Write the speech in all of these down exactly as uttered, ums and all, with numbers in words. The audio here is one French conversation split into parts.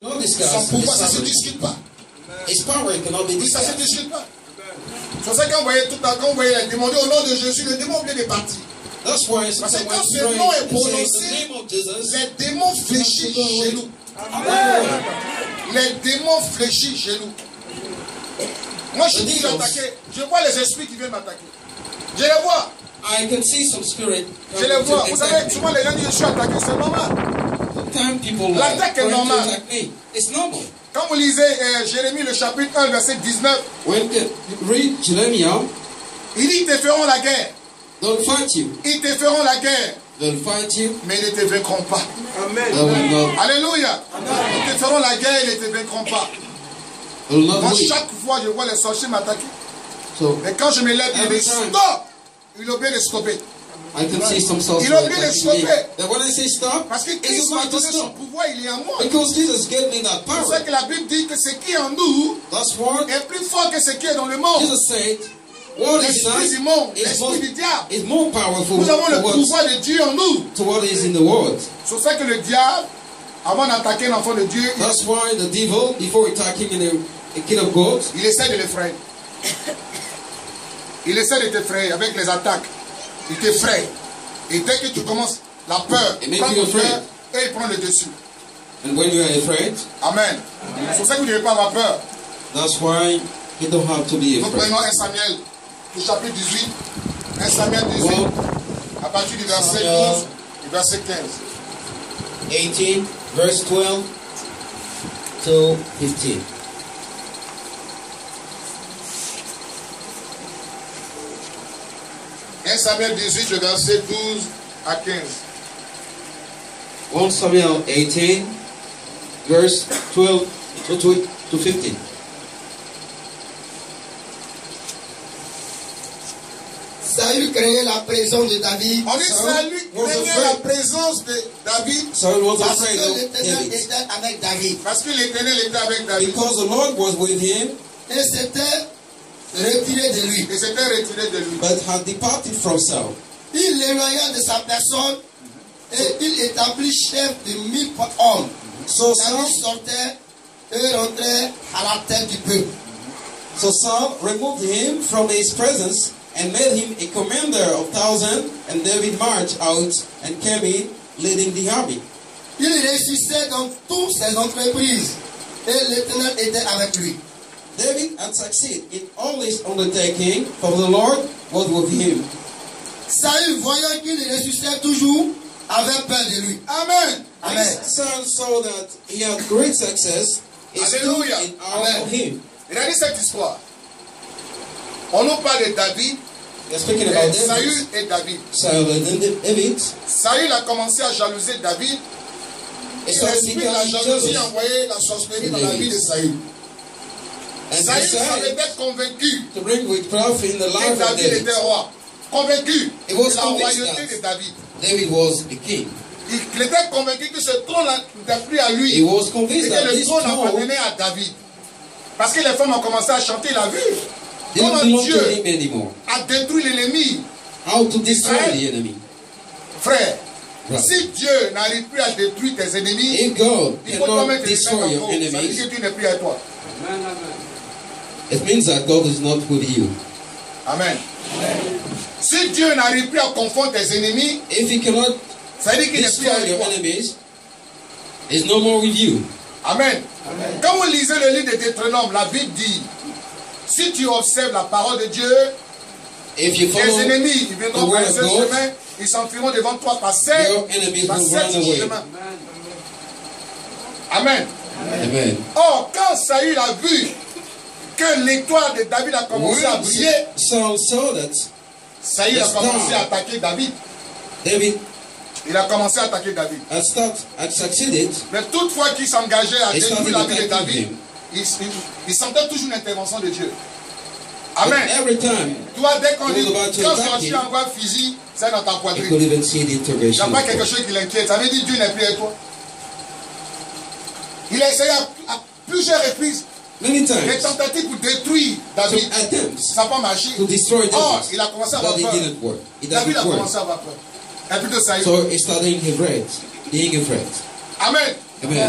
Not discuss. Son pouvoir, ça ne se discute pas. His power cannot be Oui, ça ne se discussed. discute pas. C'est pour ça que quand vous voyez tout à quand vous voyez demander au nom de Jésus, le démon vient de partir. That's why Parce que sometimes quand when ce we nom pray, est we say the prononcé, name of Jesus. les démons fléchissent chez nous. Amen. Les démons fléchissent chez nous. Moi, je dis, attaquer. Je vois les esprits qui viennent m'attaquer. Je les vois. I can see some spirit. Je les vois. Vous savez, souvent les gens disent, je suis attaqué. C'est normal. Sometimes people L'attaque est trying to normale. attack me. It's normal. Quand vous lisez euh, Jérémie, le chapitre un, verset dix-neuf, When you read Jeremiah, il dit, ils te feront la guerre. they'll fight you. Ils te feront la guerre. They'll fight you. Mais ils ne te vaincront pas. They will not. Alléluia. Ils te feront la guerre, ils ne te vaincront pas. They will not Moi, win. chaque fois, je vois les sorciers m'attaquer. So Mais quand je me lève, il Every dit, time. stop. Il a oublié de stopper. I can see some sorcerers Il a oublié de attacking me. stopper. Then when I say stop, Parce que it's Christ m'a not to donné son stop. pouvoir, il est en moi. Because Jesus gave me that C'est pour power. ça que la Bible dit que ce qui est en nous That's why est plus fort que ce qui est dans le monde. Jesus said, what is L'esprit du that monde, is l'esprit more, du diable. is more powerful Nous avons le to what, pouvoir de Dieu en nous. to what is in the world. C'est pour ça que le diable, avant d'attaquer l'enfant de Dieu, il, That's why the devil, before attacking the, the kid of God, il essaie de l'effrayer. Il essaie de t'effrayer avec les attaques. Il t'effraie. Et dès que tu commences, la peur, It il make prend you ton cœur afraid. et il prend le dessus. and when you are afraid, Amen. C'est pour ça que vous ne devez pas avoir peur. that's why you don't have to be Nous afraid. prenons un Samuel, au chapitre dix-huit. un Samuel dix-huit, Well, à partir du verset Samuel. douze et verset quinze. eighteen, verse twelve to fifteen. un Samuel dix-huit, le verset douze à quinze. First Samuel eighteen, verse twelve to, to, to fifteen. Saül craignait la présence de David On dit salut, was craignait afraid. la présence de David Saul was parce afraid que of l'Éternel David était avec David. parce que l'Éternel était avec David. because the Lord was with him, Et s'était retiré de lui. Et s'était retiré de lui. but had departed from Saul. Il l'éloigna de sa personne et il établit chef de mille hommes. So Saul, David sortait et rentrait à la tête du peuple. so Saul removed him from his presence and made him a commander of thousand, and David marched out and came in, leading the army. Il réussissait dans toutes ses entreprises et l'Éternel était avec lui. David had succeeded in all his undertaking, for the Lord was with him. Saül, voyant qu'il réussissait toujours, avait peur de lui. Amen. Amen. Saul saw that he had great success. He stood Hallelujah. in awe Amen. of him. Regardez cette histoire. On nous parle de David, They're speaking et about Saül David. et David. Saul and David. Saül a commencé à jalouser David. Et Et Saul l'esprit de la became jalousie jealous. a envoyé la sorcellerie dans la vie de Saül. And he Saül avait decided été convaincu to bring witchcraft in the que life of David David. était roi. Convaincu He was de la convinced royauté that de David. David was a king. Il était convaincu que ce trône n'était plus à lui. He was Et convinced que that le this trône throne appartenait à David. Parce que les femmes ont commencé à chanter, il a vu. didn't Comment belong to Dieu him anymore. a détruit l'ennemi. How to destroy Right. the enemy. Frère, Right. si Dieu n'arrive plus à détruire tes ennemis, If God il faut toi-même cannot te destroy mettre en your cause. Ça veut dire enemies, que tu n'es plus à toi. it means that God is not with you. Amen. Si Dieu n'arrive plus à confondre tes ennemis, If he cannot ça veut dire qu'il n'est plus destroy avec your toi. enemies, he's no more with you. Amen. Quand vous lisez le livre de Deutéronome, la Bible dit, si tu observes la parole de Dieu, If you tes follow ennemis, ils the viendront word par of ce God, chemin, ils s'enfuiront devant toi par sept, your enemies par will sept run away. chemins. Amen. Amen. Or, quand Saül a vu que l'étoile de David a commencé à When briller, Saul saw that Saül a the commencé star. à attaquer David. David Il a commencé à attaquer David. had, start, had succeeded, Mais toutefois qu'il s'engageait à He détruire started la vie de attacking David, him. il, il, il sentait toujours l'intervention de Dieu. but Amen. every time Toi, dès qu'on He dit, was about to quand attack sorti him, envoie fusil, c'est dans ta he poitrine. could even see the Il n'y intervention a of pas quelque God. chose qui l'inquiète. Ça veut dire que Dieu n'est plus avec toi. Il a essayé à, à plusieurs reprises Many des times, tentatives pour détruire some David. attempts Ça n'a pas marché. to destroy Or, David, il a commencé à avoir but it peur. didn't work. It David a doesn't work. commencé à avoir peur. Et plutôt Saül. So he started being afraid, being afraid. Amen. Amen.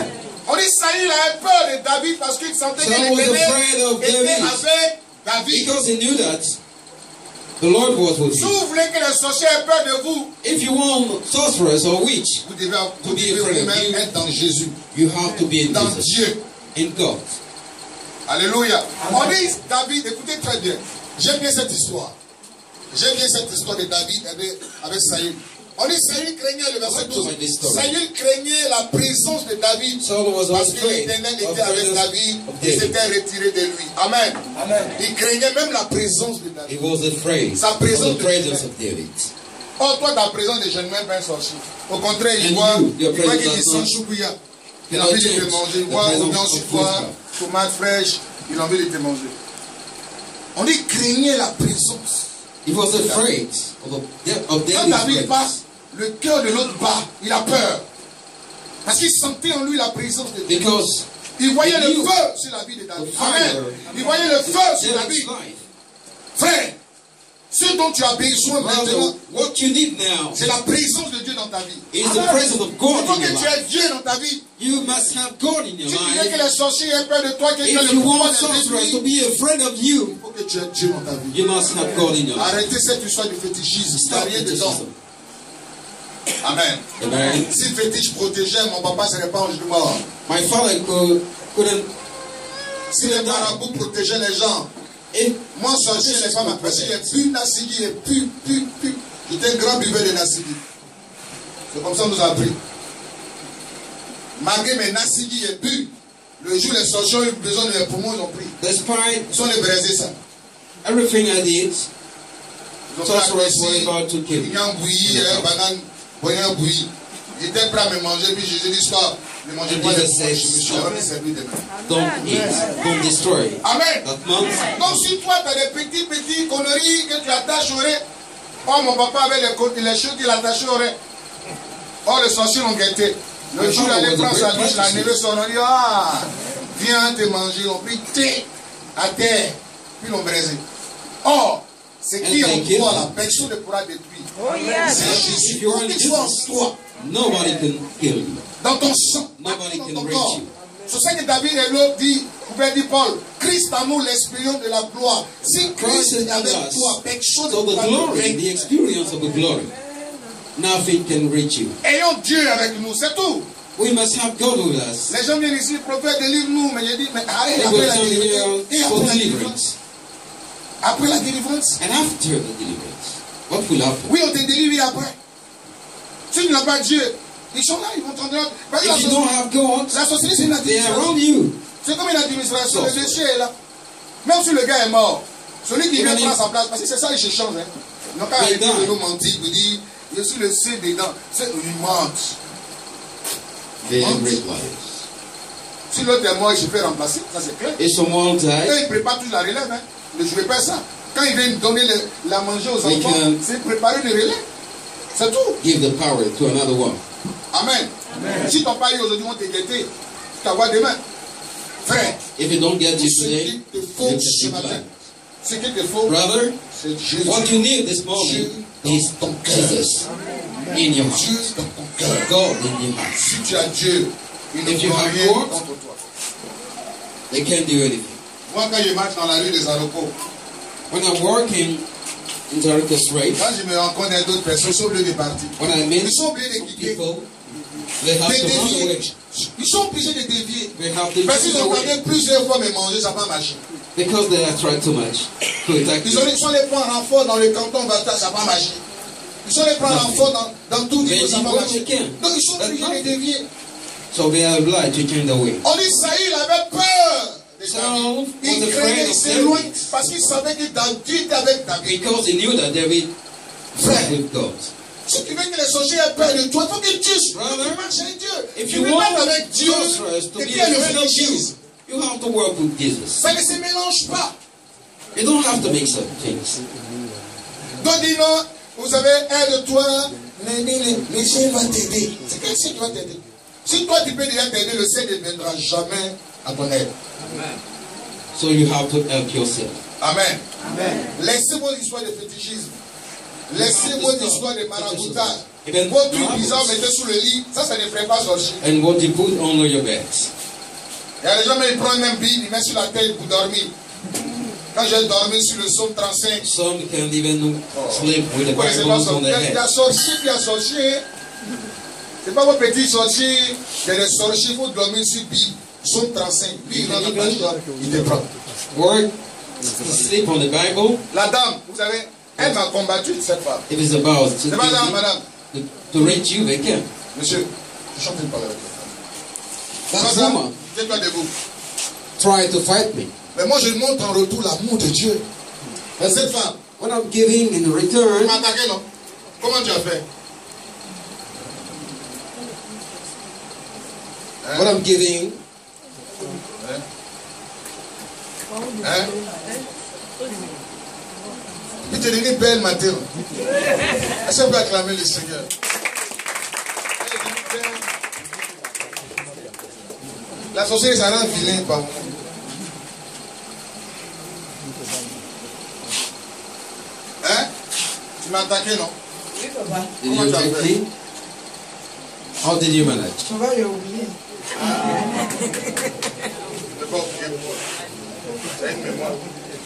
On dit Saül avait peur de David parce qu'il sentait que Saul was afraid l'Éternel of était David. avec David. Because he knew that the Lord was with Si him. vous voulez que les sorciers aient peur de vous, If you want sorcerers or witch, vous devez, vous To be devez afraid of vous-même you. être dans Jésus, you have to be in dans Jesus, Dieu. in God. Alléluia. On dit David, écoutez très bien. J'aime bien cette histoire. J'aime bien cette histoire de David avec, avec Saül. On dit Saül craignait le verset douze. Saül craignait la présence de David Saul was parce que afraid l'Éternel of était avec presence David of et David. s'était retiré de lui. Amen. Amen. Il craignait même la présence de David. He was afraid Sa of présence the de presence David. of David. Or, toi, ta présence ne gêne même pas un sorcier. Au contraire, il And voit, you, your il voit qu'il presence est does sans not- choupouilla. Il a cannot envie de te change manger. Il the voit presence oignon of sur toi, witchcraft. tomate fraîche. Il a envie de te manger. On dit craignait la présence. He was afraid of, the, of Quand David's David presence. passe, le cœur de l'autre bat. Il a peur. Parce qu'il sentait en lui la présence de Dieu. Because Il voyait he le knew feu sur la vie de David. the fire Amen. Il voyait le feu sur David's David. life. Frère, ce dont tu as besoin Brother, maintenant, what you need now c'est la présence de Dieu dans ta vie. is the presence of Il God faut in que your tu life. aies Dieu dans ta vie. You must have God in your Si tu veux que life. les sorciers aient peur de toi, que tu aies If le you pouvoir want de sorcerers to détruire, be afraid of you, il faut que tu aies Dieu dans ta vie. you must have God in your life. Arrêtez cette histoire du fétichisme. Il n'y a Stop rien it, dedans. Jesus. Amen. Amen. Si le fétiche protégeait, mon papa ne serait pas en genou mort. My father could, couldn't. Si les marabouts protégeaient les gens, If moi, sorcier, les femmes apprécient. Il pu Nassigi, il pu, pu, pu. J'étais un grand buveur de Nassigi. C'est comme ça qu'on nous a appris. Malgré mes Nassigi et pu, le jour où les sorciers ont eu besoin de mes poumons, ils ont pris. despite Ils sont les braisés, ça. everything I did, Ils ont sorcerers fait were ici, about to kill ils me. ont bouilli, un banane, un bouilli. Ils étaient prêts à me manger, puis Jésus dit stop. Ne mangez And pas les Jesus poumons, je says, me suis stop. rendu servir demain. Don't eat, don't destroy. Amen. That month, Donc si toi tu as des petits, petits conneries que tu attaches au oreilles, oh mon papa avait les, côtes, les choses qu'il attachait au oreilles. Oh les sorciers l'ont guetté. Le jour où il allait prendre sa douche, la neveu son on dit ah, viens te manger, ils ont pris thé à terre, puis l'ont braisé. Or, ce qui est en toi, la personne ne pourra détruire. Oh yes. C'est Jésus. if you're Tout in qui soit en Jesus, toi, nobody can kill you. dans ton sang, Nobody dans can ton reach corps. you. C'est ça que David et l'autre dit, pouvait dire Paul, Christ en nous l'expérience de la gloire. Si Christ Christ est avec in us. toi, quelque chose So ne the pourra te glory, the vaincre. experience of the glory, nothing can reach you. Ayons Dieu avec nous, c'est tout. We must have God with us. Les gens viennent ici, prophète, délivre-nous. Mais j'ai dit, mais arrête, They après will la come délivrance. here Et for après la délivrance. deliverance. Après la délivrance. And after the deliverance, what will happen? Oui, on te délivre et après. Si tu n'as pas Dieu, ils sont là, ils vont t'entendre. Parce que la If you don't sorcellerie- have God, la sorcellerie, c'est une they are administration. around you. C'est comme une administration. So- Le déchet est là. Même si le gars est mort, celui qui vient Even prendre if- sa place, parce que c'est ça, il se change. Hein. Ils n'ont pas They arrêté die. de nous mentir, de dire, je suis le C dedans. C'est une mentent. They are Months. great liars. Si l'autre est mort, il se fait remplacer. Ça, c'est clair. If someone dies, Eux, ils préparent toujours la relève. Hein. Ne jouez pas ça. Quand ils viennent donner le- la manger aux We enfants, can- c'est préparer le relais. C'est tout. give the power to another one. Amen. Si ton pari aujourd'hui vont te guetter, tu vas voir demain. Frère, If you don't get tout you ce today, qui te you faut can ce keep matin, life. ce qui te faut, Brother, c'est Jésus. what you need this morning is Jesus in your Dieu heart. dans ton cœur. God in your heart. Si tu as Dieu, il ne If you peut have rien God, contre toi. They can't do anything. Moi, quand je marche dans la rue des aéroports, When I'm working in Jericho Strait, quand je me rencontre avec d'autres personnes, ils sont obligés de partir. when I meet Ils sont obligés de quitter, people, they have de to run dévier. away. Ils sont obligés de dévier. They have to Parce qu'ils run ont away tenté plusieurs fois me manger, ça n'a pas marché. because they have tried too much to attack Ils ont me. ils sont allés prendre un renfort dans le canton Bata, ça n'a pas marché. Ils sont allés prendre un renfort dans, dans tout Mais niveau, ça n'a ils pas vont marché. week-end. Donc ils sont obligés de dévier. So they are obliged to turn away. On dit Saül avait peur de Saul David. was Il afraid craignait, il of s'éloigne David. parce qu'il savait que David était avec David. Because he knew that David was with God. Si tu veux que les sorciers aient peur de toi, il faut que Dieu Brother, marche avec Dieu. If Tu you veux want pas avec Dieu sorcerers to et be puis aller afraid faire of you, choses. you have to work with Jesus. Ça ne se mélange pas. You don't have to make some things. Donc dis non, vous savez, aide-toi, le, le, le, le ciel va t'aider. C'est quel ciel qui va t'aider? Si toi tu peux déjà t'aider, le ciel ne viendra jamais à ton aide. So you have to help yourself. Amen. Laissez-moi l'histoire de fétichisme. Laissez-moi l'histoire de maraboutage. Even Votre huile bizarre, marbles. mettez sous le lit. Ça, ça ne ferait pas sorcier. And what you put under your bed. Il y a des gens, mais ils prennent même bille, ils mettent sur la tête pour dormir. Quand j'ai dormi sur le psaume trente-cinq, Some can't even sleep with the vous connaissez Bible pas ça. on Il y their a- il y a head. sorcier, puis il y a sorcier. C'est pas vos petits sorciers. Il y a des sorciers, il faut dormir sur bille. Psaume trente-cinq. Lui, il rentre dans ta chambre, il te prend. Work, sleep on the Bible. La dame, vous savez, elle m'a combattu, cette femme. If it's about to, C'est pas ça, madame. to, to reach you, they can. Monsieur, je chante une parole avec toi. That Madame, woman tiens-toi debout. tried to fight me. Mais moi, je montre en retour l'amour de Dieu. Et cette femme, What I'm giving in tu return, m'as attaqué, non? Comment tu as fait? Hein? what I'm giving, Hein? Hein? Il te donne belle matin. Est-ce qu'on peut acclamer le Seigneur? La sorcellerie, ça rend vilain par moment. Hein? Tu m'as attaqué, non? Oui, papa. did Comment you tu as attack fait? me? How did you manage? Papa, j'ai oublié. Je ne peux pas oublier. C'est une mémoire.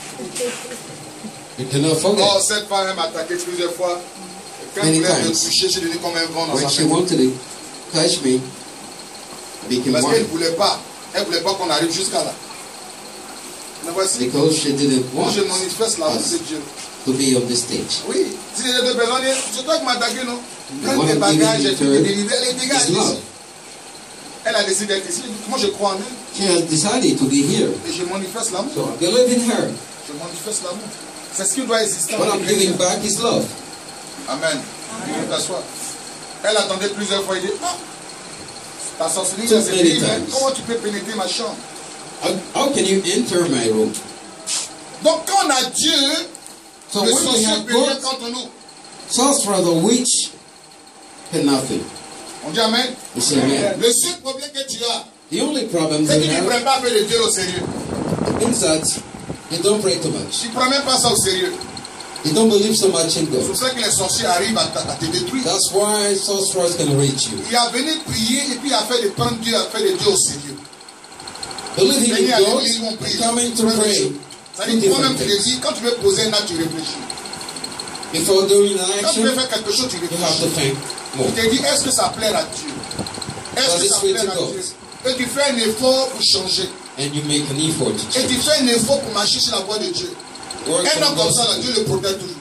You cannot forget. Oh, cette femme, elle m'a attaqué plusieurs fois. Quand elle Many voulait me times. toucher, j'ai donné comme un vent dans When sa she tête. wanted to touch me, I became Parce qu'elle ne one. voulait pas. Elle ne voulait pas qu'on arrive jusqu'à là. Mais voici. Because she didn't Moi, want je manifeste l'amour de Dieu. to be on the stage. Oui. Si les deux personnes disent, c'est toi qui m'as attaqué, non? Quand What tes I'm bagages, giving j'ai to fait her des délivrer, les dégâts is love. ici. Elle a décidé d'être ici. Moi, je crois en elle. She has decided to be here. Et je manifeste l'amour. So I believe in her. Je manifeste l'amour. C'est ce qui doit exister en What I'm giving chrétien. back is love. Amen. Tu t'assois. Elle attendait plusieurs fois. Il dit, ah, ta sorcellerie, Too c'est many fini, mais times. comment tu peux pénétrer ma chambre? How, how can you enter my room? Donc, quand on a Dieu, So le when we sorcier have peut rien God, contre nous. sorcerer, the witch, can nothing. On dit Amen. You say amen. Le seul problème que tu as, The only problem c'est that que you tu ne have prends pas le Dieu au sérieux. is that you don't pray too much. Tu ne prends même pas ça au sérieux. You don't believe so much in C'est God. pour ça que les sorciers arrivent à, à te détruire. That's why sorcerers can reach you. Il a venu prier et puis il a fait de prendre Dieu, il a fait de Dieu au sérieux. Believing Venir in à God, l'église, ils vont prier. coming to pray. C'est-à-dire, Two toi-même, different tu le things. dis, quand tu veux poser un acte, tu réfléchis. Before doing an Quand tu veux action, faire quelque chose, tu you have to réfléchis. think more. Tu te dis, est-ce que ça plaît à Dieu? Est-ce Does que it ça sweet plaît to à God? Dieu? Et tu fais un effort pour changer. And you make an effort to Et tu change. fais un effort pour marcher sur la voie de Dieu. Work Un homme on comme ça, là, God's Dieu le protège toujours.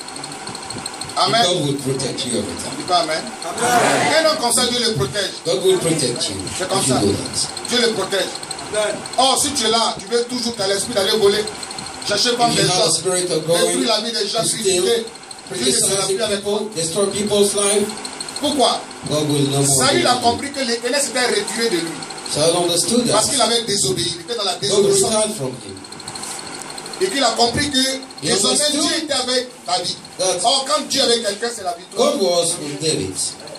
will. Amen. God will protect you every time. Dis pas Amen. Un homme comme ça, Dieu le protège. God will protect you C'est comme if you ça. do that. Dieu le protège. Or, si tu es là, tu veux toujours, tu as l'esprit d'aller voler. Chercher pas If des you have gens. the spirit of going Détruire la vie des gens, to critiquer. steal, Dieu ne sera criticizing plus avec toi. people, destroy people's life, Pourquoi? God will no more be Saül a with you. compris que l'Éternel s'était retiré de lui. Saul understood Parce that. qu'il avait désobéi. Il était dans la God désobéissance. retired from him. Et qu'il a compris que He désormais understood Dieu était avec David. that Or, quand Dieu est avec quelqu'un, c'est la victoire. God was with David.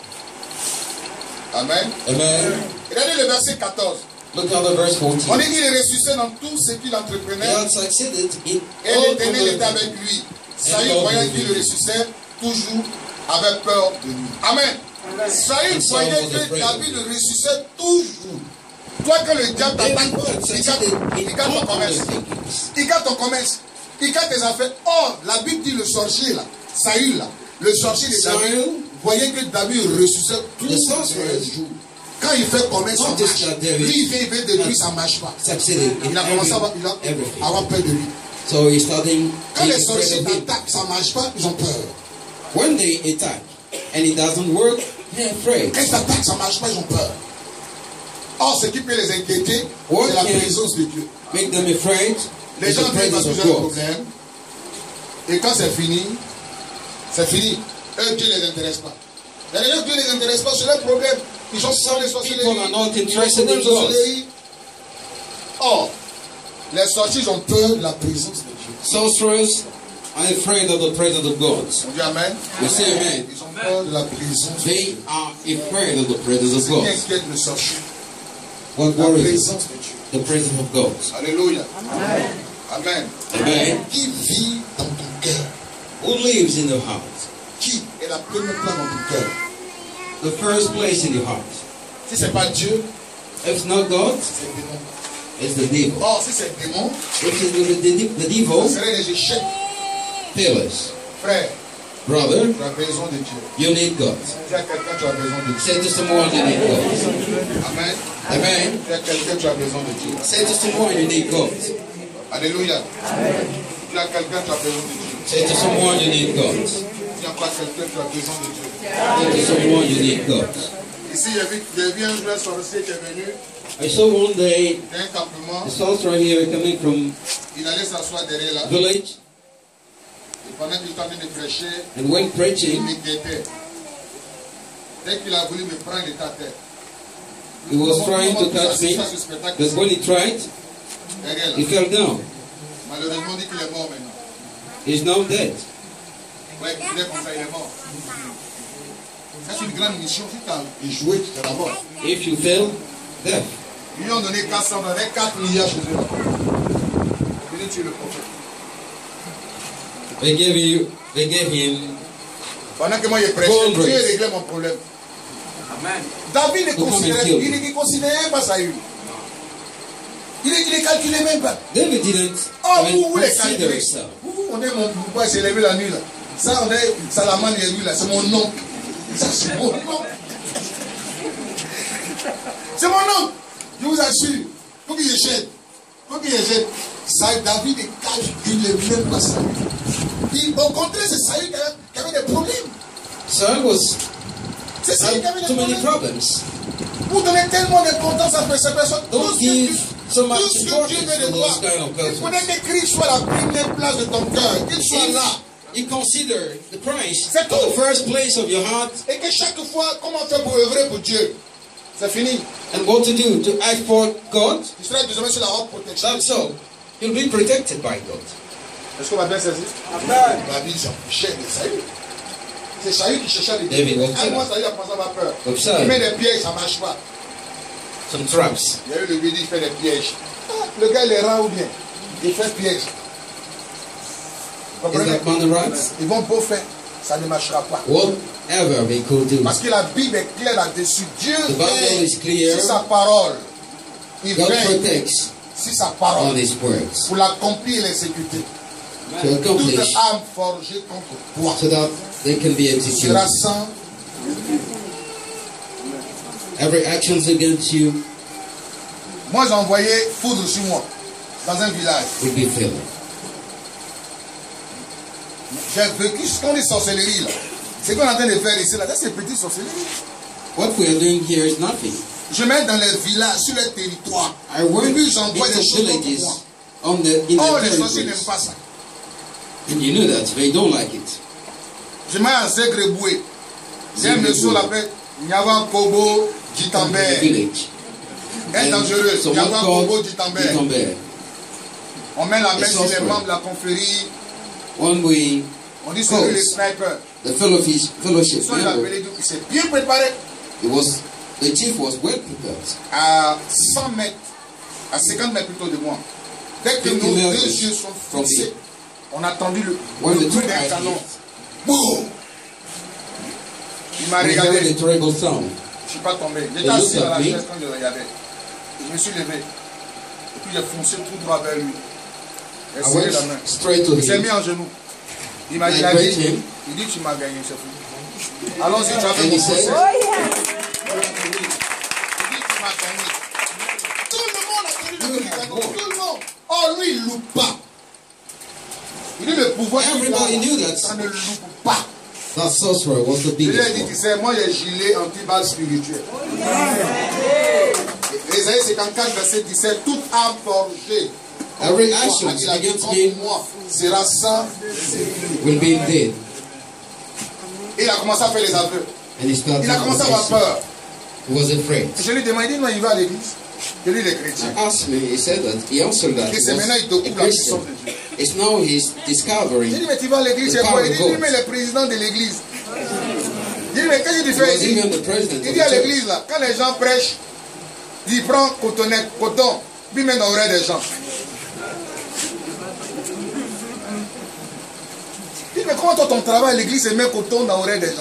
Amen. Amen. Regardez le verset quatorze. Look at the verse On fourteen. dit qu'il est ressuscité dans tout ce qu'il He entreprenait. had succeeded in Et all l'Éternel était of avec lui. And Saül, God voyant was qu'il with le him. ressuscitait, toujours avait peur de lui. Amen. Saül And Saul voyait was que afraid. David le ressuscitait toujours. Toi, quand le diable David t'attaque, had il succeeded garde in il garde ton all commerce. of the things. Il garde ton commerce. Il garde tes affaires. Or, la Bible dit le sorcier là, Saül là, le sorcier de David, Saül, voyait que David ressuscitait tous the les sorcerer, jours. Quand il fait commerce, ça not just marche. that David Lui, il fait, il veut détruire, ça ne marche pas. succeeded in Il a commencé à avoir, il a- every- everything. à avoir peur de lui. So he started Quand les being afraid sorciers of him. t'attaquent, ça ne marche pas, ils ont peur. When they attack and it doesn't work, they're afraid. Quand ils t'attaquent, ça ne marche pas, ils ont peur. Or, ce qui peut les inquiéter, What c'est la can présence de Dieu. make them afraid Les is gens the viennent parce presence qu'ils of ont un God. problème. Et quand c'est fini, c'est fini. Eux, Dieu ne les intéresse pas. Il y a des gens que Dieu ne les intéresse pas, c'est leur problème. Ils sont sans les sorcelleries. People are not Ils ont interested problème in de God. sorcellerie. Or, les sorciers ont peur de la présence de Dieu. Sorcerers are afraid of the presence of God. On dit Amen. We say amen. Ils ont peur de la présence de Dieu. They are afraid of the presence of Ce qui God. inquiète le sorcier, What la worries présence de Dieu. the presence of God? Alléluia. Amen. Amen. Qui vit dans ton cœur? Who lives in your heart? Qui est est la première place dans ton cœur. The first place in your heart. Si ce n'est pas Dieu, If it's not God, c'est le démon. it's the devil. Or, si c'est le démon, If it's the, the, the ce devil, serait les échecs. failures. Frère, Brother, tu as besoin de Dieu. you need God. Tu as quelqu'un, tu as besoin de Dieu. Say to someone you need God. Amen. Amen. Tu as quelqu'un, tu as besoin de Dieu. Say to someone you need God. Alléluia. Tu as quelqu'un, tu as besoin de Dieu. Say to someone you need God. Tu as pas quelqu'un, tu as besoin de Dieu. Say to someone you need God. Ici, j'ai vu, j'ai vu un jeune sorcier qui est venu I saw one day d'un campement. the souls right here coming from Il allait s'asseoir derrière là. village Et pendant qu'il était en train de prêcher, and when il preaching, me guettait. Dès qu'il a voulu me prendre, il était à terre. he was trying to catch me, but when he tried, Derrière he là. fell down. Malheureusement, on dit qu'il est mort maintenant. He's now dead. Ouais, il est comme ça, il est mort. Ça, c'est une grande mission. Si tu as échoué, tu seras mort. If you fail, death. Ils lui ont donné quatre cents, on avait quatre milliards chez eux. Il est tué le prophète. They gave you, they gave him. Pendant que moi, je prêchais, Paul Dieu Grace. réglait mon problème. Amen. David ne Comment considérait, il il ne considérait même pas Saül. Il ne il calculait même pas. David didn't Oh, even vous, vous les consider calculez. himself. Vous, on est mon pourquoi il s'est levé la nuit là. Ça, on est Salaman et lui là, c'est mon nom. Ça, c'est mon nom. C'est mon nom. Je vous assure. Faut qu'il jette. Faut qu'il jette. Ça, David ne calculait même pas ça. Il, au contraire, c'est Saül qui avait, qui avait des problèmes. Saul was C'est Saül qui avait had des too many problèmes. problems. Vous donnez tellement d'importance à ces personnes. Tout Don't ce que give Dieu- so much tout ce que Dieu importance veut to de those toi, kind of il persons. faudrait que Christ soit la première place de ton cœur. Qu'il soit là. If you consider the Christ C'est at the tout. first place of your heart, Et que chaque fois, comment faire pour œuvrer pour Dieu? C'est fini. and what to do to act for God, Tu seras désormais sur la haute protection. that's so. You'll be protected by God. Est-ce qu'on va bien saisir? Amen. David s'approchait de Saül. C'est Saül qui cherchait les David was Un mois, Saül a commencé à avoir peur. Of Saul. Il met des pièges, ça ne marche pas. Some traps. Il y a eu le midi, il fait des pièges. Ah, le gars, il est rare ou bien? Il fait piège. Vous Is comprenez? that man the rats? Ils vont beau faire, ça ne marchera pas. Whatever they could do. Parce que la Bible est claire là-dessus. Dieu The Bible veille is clear. sur sa parole. Il God veille protects sur sa all parole His words pour l'accomplir et l'exécuter. to Toute accomplish âme forgée contre toi so that they can be executed. sera sans. Every action against you Moi, j'ai envoyé foudre sur moi dans un village. will be filled. J'ai vécu ce qu'on dit sorcellerie là. Ce qu'on est en train de faire ici là, ça c'est petite sorcellerie. What we are doing here is nothing. Je mets dans les villages, sur les territoires. I work Et in puis j'envoie des the choses contre villages moi. on the in Oh, the les sorciers n'aiment territories. pas ça. And you know that they don't like it. Je mets à Zegreboué. J'ai un monsieur l'appelle Nyava Kobo In the Djitambé. village. Un dangereux. someone Nyava called Kobo Djitambé. Djitambé. On met la main It's sur les software. membres de la confrérie. When we On dit c'est lui le sniper. the fellowship fellowship Soit il a member, appelé, il s'est bien préparé. it was the chief was well prepared. À cent mètres, à cinquante mètres plutôt de moi. Dès que fifty nos meters deux yeux sont from fixés, on a entendu le, When le the bruit two d'un eyes canon. hit, Boum! Il m'a we heard regardé. the terrible sound. Je ne suis pas tombé. J'étais Et assis l'autre dans la a pris. chaise quand je regardais. Je me suis levé. Et puis j'ai foncé tout droit vers lui. J'ai I serré went la main. straight to Il s'est him. mis en genoux. Il m'a I il a grabbed dit, him. il dit tu m'as gagné, c'est fou. Allons-y, tu as fait And mon he said, procès. Il dit tu m'as gagné. Tout le monde a connu le bruit du canon. Tout le monde. Oh, lui, il ne loupe pas. Il dit le pouvoir qu'il a, Everybody knew that. ça ne loupe pas. That sorcerer was the Je lui ai biggest dit, one. tu sais, moi j'ai gilet anti-balle spirituel. Ésaïe cinquante-quatre, verset dix-sept, toute âme forgée. Every contre action moi, il a dit, against contre me moi sera sans. will be dead. Et il a commencé à faire les aveux. And he started Il a commencé à avoir confessing. peur. He was afraid. Je lui ai demandé, il dit, non, il va à l'église. Je lui ai dit, les chrétiens. I asked me, he said that, he answered that Et he c'est maintenant, il was découvre a la puissance Christian. de Dieu. It's now he's J'ai discovering dit, mais tu vas à l'église, c'est quoi? Il dit, oui, mais le président de l'église. J'ai dit, mais qu'est-ce que tu he fais was ici? even the president Il of dit à the church. l'église, là, quand les gens prêchent, il prend cotonnette, coton, puis il met dans l'oreille des gens. Il dit, mais comment toi ton travail, l'église se met coton dans l'oreille des gens?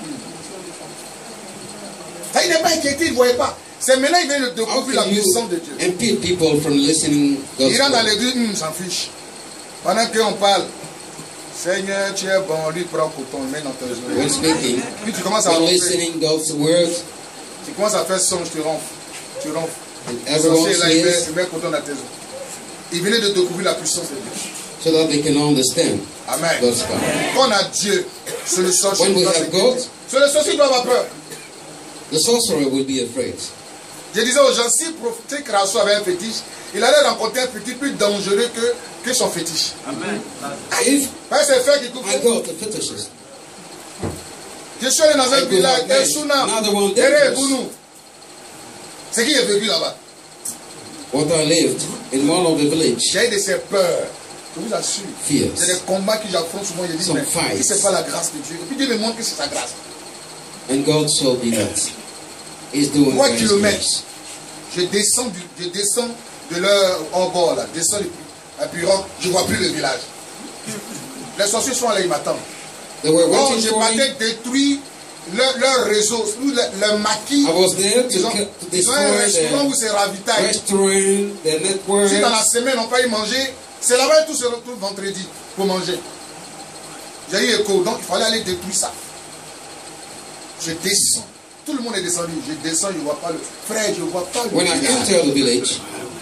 Ça, il n'est pas inquiété, il ne voyait pas. C'est maintenant qu'il vient de découvrir la puissance de Dieu. Impede people from listening God's Il rentre dans word. l'église, hum, s'en fiche. Pendant qu'on parle, Seigneur, tu es bon, lui prend coton, il met dans tes When oreilles. speaking, Puis tu commences à when ronfler. listening God's word, Tu commences à faire songe, tu ronfles. Tu ronfles. and Le everyone sorcier, là, il met, says, il met coton dans tes oreilles. Il venait de découvrir la puissance de Dieu. so that they can understand Amen. God's power. Quand on a Dieu, c'est le sorcier When qui we doit have s'inquiéter. God, C'est le sorcier qui doit avoir peur. the sorcerer will be afraid. Je disais aux gens, si prophétique Rasso avait un fétiche, il allait rencontrer un petit plus dangereux que, que son fétiche. Amen. If Parce que c'est fait qui coupe. I got a fetishist, Je suis allé dans un I could village, have made Elsuna, another one Ere dangerous. Bounou. C'est qui est vécu là-bas? what I lived in one of the village, J'ai eu de ces peurs. Je vous assure. Fears. C'est des combats que j'affronte souvent. Je dis, Some mais fights. si ce n'est pas la grâce de Dieu. Et puis Dieu me montre que c'est sa grâce. and God showed me that He's doing Trois by His kilomètres. grace. Je descends, du, je descends de leur en bord là. Descends et puis je ne vois plus le village. Les sorciers sont là, ils m'attendent. They were Oh, waiting j'ai for pas me. détruit leur, leur réseau, le, le maquis. I was there to, Ils ont, ki- to ils ont un destroy restaurant où the c'est ravitaille. restaurant, the network. Si dans la semaine on peut y manger, c'est là-bas que tout se retrouve vendredi pour manger. J'ai eu écho, donc il fallait aller détruire ça. Je descends. Tout le monde est descendu. Je descends, je ne vois pas le frère, je ne vois pas le When I village. entered the village,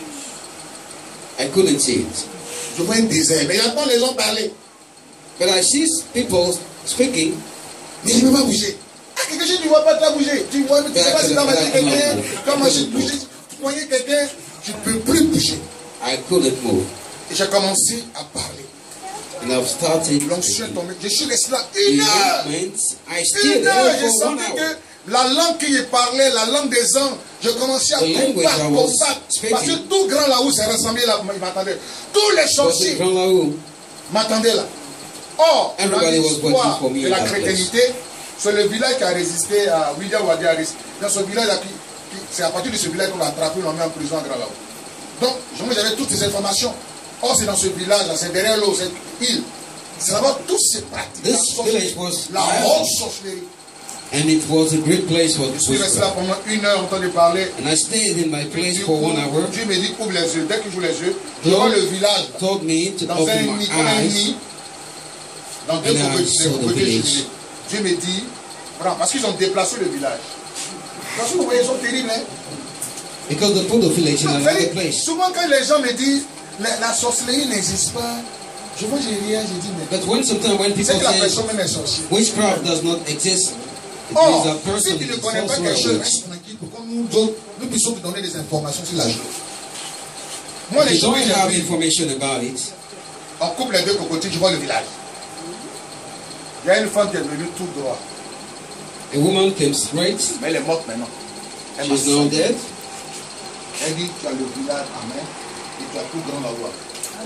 I couldn't see it. Je vois un désert, mais j'entends les gens parler. But I see people speaking, Mais je ne peux pas bouger. Ah, quelque chose, tu ne vois pas toi bouger. Tu vois, tu ne sais pas si tu as mangé quelqu'un, tu as mangé bouger, tu voyais quelqu'un, tu ne peux plus bouger. I couldn't move. Et j'ai commencé à parler. And I've started L'onction est speaking. tombée. Je suis resté là The une heure. movement, I stayed Une heure, there j'ai for one senti hour. que la langue qu'il parlait, la langue des anges, je commençais à The language combattre, I was combattre. speaking. Parce que tout grand là-haut s'est rassemblé là, il m'attendait. Tous les Was in sorciers Grand Lahou. m'attendaient là. Or, dans Everybody was l'histoire waiting for me de in la that chrétienté, c'est le village qui a résisté à William Wadi a résisté. Dans ce village-là, qui- qui- c'est à partir de ce village qu'on l'a attrapé, on l'a mis en prison à Grand Lahou. Donc, moi j'avais toutes ces informations. Or, c'est dans ce village-là, c'est derrière l'eau, cette île. C'est là-bas tout ces pratiques. La, This sorcellerie, village was la haute sorcellerie. and it was a great place for Je suis resté là witchcraft. pendant une heure, entendu parler. And I stayed in my place Dieu, for one hour. Dieu me dit, ouvre les yeux. Dès que j'ouvre les yeux, je vois le village. là. Told me to Dans open un my nid, comme un eyes. nid. Dans deux And I côtés, saw the côtés village. jumelés. Dieu me dit, voilà, parce qu'ils ont déplacé le village. Parce que vous voyez, ils sont terribles. Hein? Because they put the village in Non, another c'est-à-dire, place. souvent quand les gens me disent, la, la sorcellerie n'existe pas, je vois, j'ai rien, j'ai dit, mais But when sometimes when people c'est que la say personne même est sorcière. witchcraft does not exist, it Or, means a si person tu ne is connais pas also quelque a chose, witch. reste tranquille pour que nous autres, nous puissions te donner des informations sur la chose. Moi, If les you gens don't que have j'ai pris, information about it, on coupe les deux cocotiers, je vois le village. Il y a une femme qui est venue tout droit, a woman came straight. mais elle est morte maintenant. Elle m'a She's now sauté. dead. Elle dit, tu as le village à main et tu as tout grand la loi.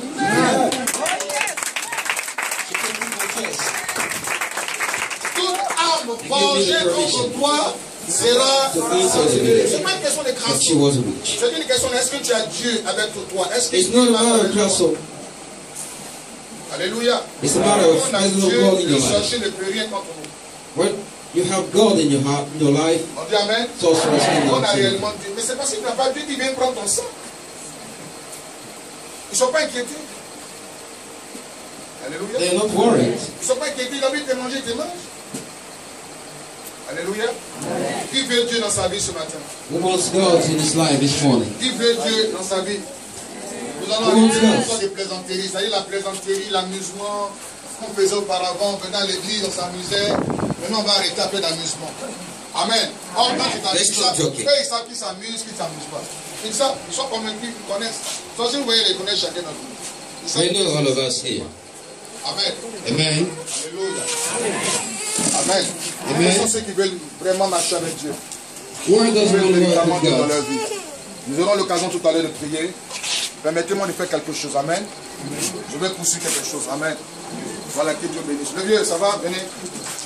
She came to confess. Toute arme forgée contre toi sera... To answer the village. C'est pas une question de But grâce. she was a witch. C'est une question, est-ce que tu as Dieu avec toi? Est-ce que It's Dieu not a va matter avec of toi? castle. Alléluia. It's a matter of On a having Dieu, God in le your life. sorcier ne peut rien contre nous. When you have God in your heart, in your life, On dit Amen. sorcerers On a cannot change. réellement Dieu. Mais c'est parce qu'il n'a pas Dieu qui vient prendre ton sang. Ils ne sont pas inquiétés. Alléluia. They are not worried. Ils ne sont pas inquiétés. Il a envie de te manger, il te mange. Alléluia. Qui veut Dieu dans sa vie ce matin? Who wants God in his life this morning? Qui veut Dieu dans sa vie? Nous allons Who wants arrêter God? l'histoire des plaisanteries. C'est-à-dire la plaisanterie, l'amusement qu'on faisait auparavant, on venait à l'église, on s'amusait. Maintenant, on va arrêter un peu d'amusement. Amen. Or, quand tu t'amuses, Let's stop eux, joking. ils savent qui s'amuse, qui ne s'amuse pas. Ils savent, ils sont convaincus, ils connaissent. Donc, si vous voyez, ils connaissent chacun d'entre vous. Ils savent I qui know all s'amuse. of us here. Amen. Amen. Alléluia. Amen. Amen. Ce sont ceux qui veulent vraiment marcher avec Dieu. Why does Dieu one work véritablement with Dieu dans God? leur vie. Nous aurons l'occasion tout à l'heure de prier. Permettez-moi de faire quelque chose. Amen. Je vais poursuivre quelque chose. Amen. Voilà, que Dieu bénisse. Le vieux, ça va? Venez.